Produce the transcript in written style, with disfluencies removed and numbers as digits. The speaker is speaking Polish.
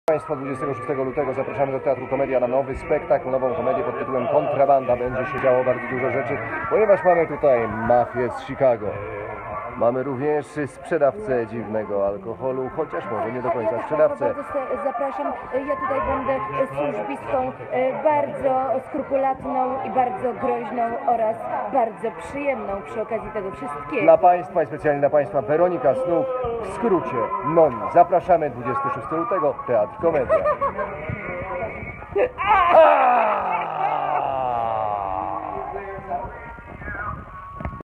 Państwa, 26 lutego zapraszamy do Teatru Komedia na nowy spektakl, nową komedię pod tytułem Kontrabanda. Będzie się działo bardzo dużo rzeczy, ponieważ mamy tutaj mafię z Chicago. Mamy również sprzedawcę dziwnego alkoholu, chociaż może nie do końca sprzedawcę. Bardzo zapraszam, ja tutaj będę służbistką, bardzo skrupulatną i bardzo groźną oraz bardzo przyjemną przy okazji tego wszystkiego. Dla Państwa i specjalnie dla Państwa Weronika Snuk, w skrócie Noni. Zapraszamy 26 lutego, Teatr Komedia.